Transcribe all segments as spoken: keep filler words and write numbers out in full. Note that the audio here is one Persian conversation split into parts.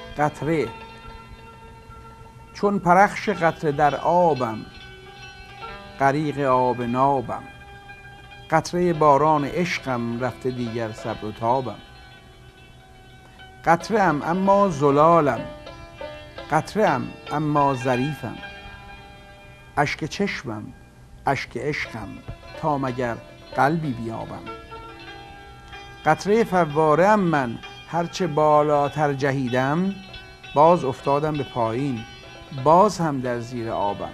قطره چون پرخش قطره در آبم، غریق آب نابم. قطره باران عشقم، رفته دیگر صبر و تابم. قطره ام اما زلالم، قطره ام اما ظریفم. اشک چشمم، اشک عشقم، تا مگر قلبی بیابم. قطره فواره ام من، هرچه بالاتر جهیدم، باز افتادم به پایین، باز هم در زیر آبم.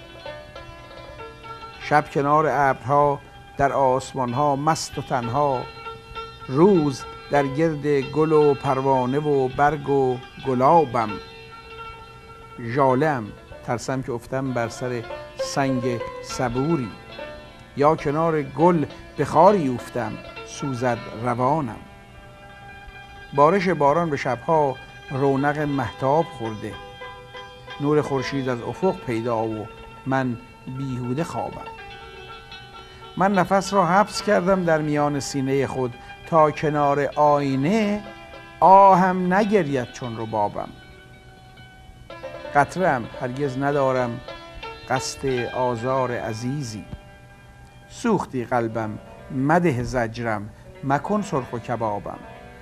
شب کنار ابرها در آسمانها مست و تنها، روز در گرد گل و پروانه و برگ و گلابم. ژاله‌ام، ترسم که افتم بر سر سنگ صبوری، یا کنار گل به خاری اوفتم، سوزد روانم. بارش باران به شبها رونق مهتاب خورده، نور خورشید از افق پیدا و من بیهوده خوابم. من نفس را حبس کردم در میان سینه خود، تا کنار آینه آهم نگرید چون ربابم. قطره ام، هرگز ندارم قصد آزار عزیزی، سوختی قلبم مده زجرم، مکن سرخ و کبابم.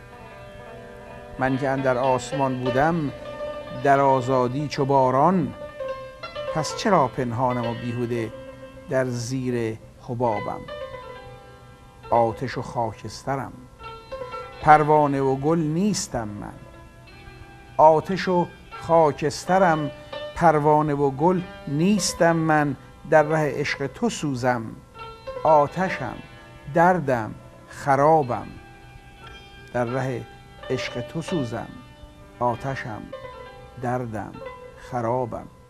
من که اندر آسمان بودم در آزادی چو باران، پس چرا پنهانم و بیهوده در زیر حبابم. آتش و خاکسترم، پروانه و گل نیستم من. آتش و خاکسترم، پروانه و گل نیستم من. در ره عشق تو سوزم، آتشم، دردم، خرابم. در ره عشق تو سوزم، آتشم، دردم، خرابم.